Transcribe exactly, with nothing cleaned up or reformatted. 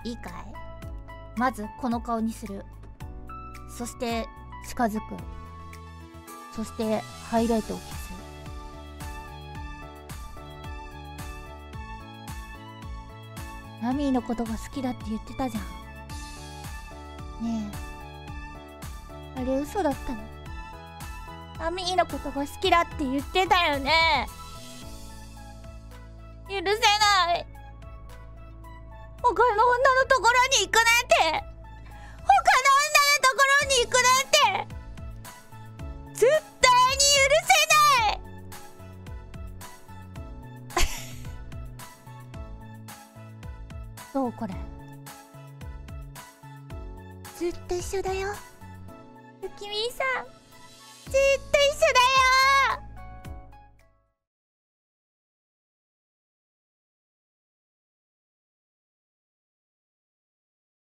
いいかい。まずこの顔にする。そして近づく。そしてハイライトを消す。ナミーのことが好きだって言ってたじゃん。ねえ、あれ嘘だったの？ナミーのことが好きだって言ってたよね。許せない。他の女のところに行くなんて、他の女のところに行くなんて絶対に許せない。どうこれ。ずっと一緒だよ。ゆきみさん、ずっと一緒だよ。